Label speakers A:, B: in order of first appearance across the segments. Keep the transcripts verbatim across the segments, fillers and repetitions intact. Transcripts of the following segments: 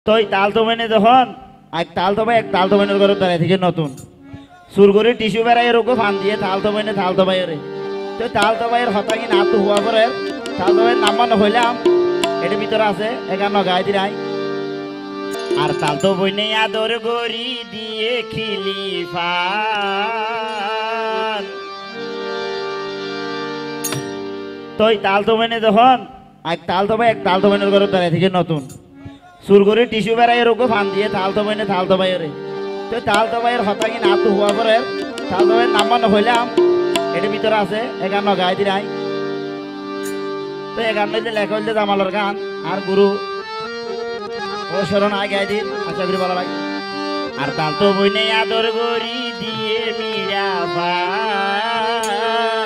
A: তো এই তাল তো মেনে যখন এক তাল তো ভাই এক তাল তো মেনের ঘরে দাঁড়ায় থেকে নতুন সুর করে টিস্যু বেড়াই এরকম ফান দিয়ে তাল তো মেনে তাল তো ভাইয়ের তো তাল তো ভাইয়ের হতাঙ্গি না তো হওয়া পরে তাল তো ভাইয়ের নাম্বার হইলাম এটার ভিতরে আছে একান্ন গায়ে দিরাই আর তাল তো বই নেই আদর গড়ি দিয়ে খিলি ফান তো এই তাল তো মেনে যখন এক তাল তো ভাই এক তাল তো মেনের ঘরে দাঁড়ায় থেকে নতুন সুর করে টিস্যু বেড়াই এরকম ফান দিয়ে তাল তো মেনে তাল তো ভাইয়ের তো তাল তো ভাইয়ের হতাঙ্গি না তো হওয়া পরে তাল তো ভাইয়ের নাম্বার হইলাম এটার ভিতরে আছে একান্ন গায়ে দিরাই তো একান্ন যে লেখা হইলে জামালের গান আর গুরু ও শরণ আয় গায়ে দিন আশা করি ভালো লাগে আর তাল তো বই নেই আদর গড়ি দিয়ে মিরা ফান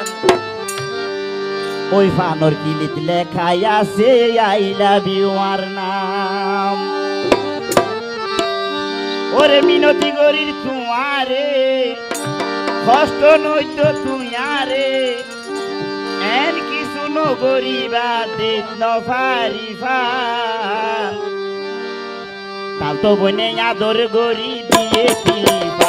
A: ওই ফানর কিলিত লেখাই আছে আই লাভ ইউ আর নাম ওরে মিনতি গরির তুয়ারে কষ্ট নইত তুই আরে এর কিছু নগরিবা দিন নফারি ফান তাল তো বনে আদর গরি দিয়ে কিলিবা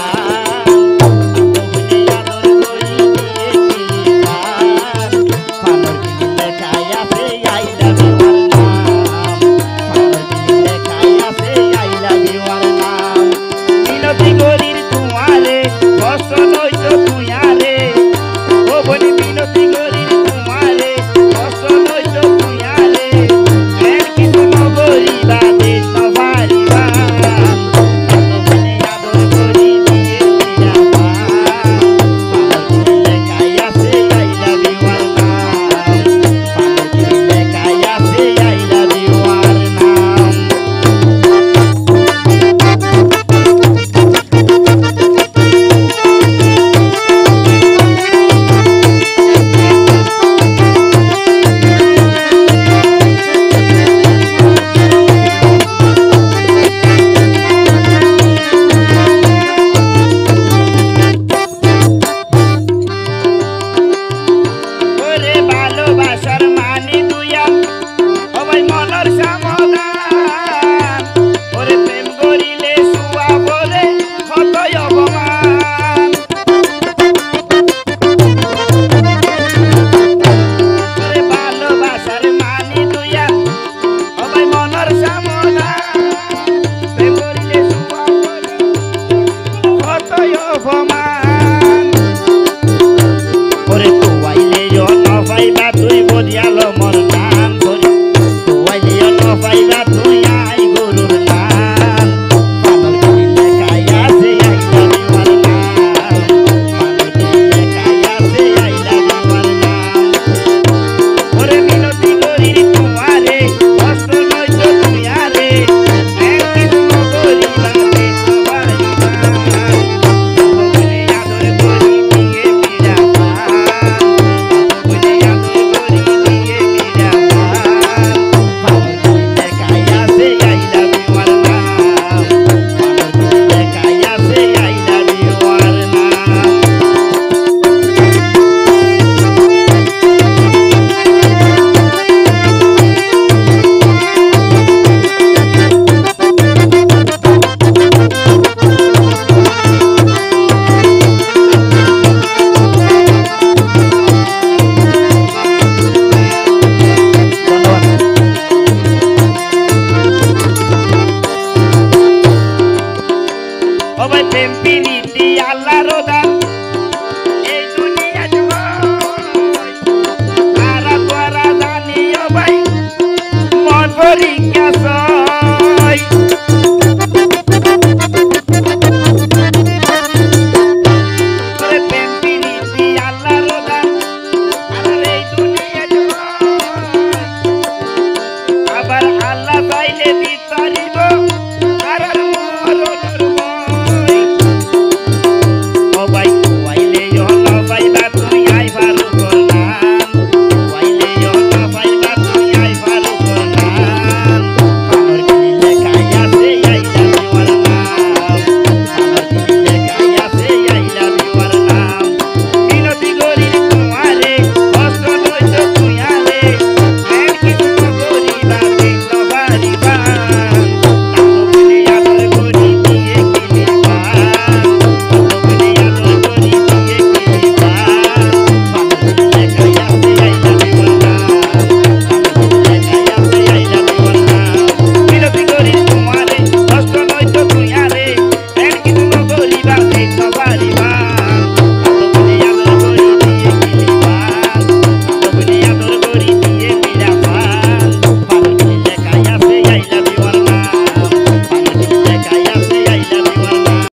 A: Ringa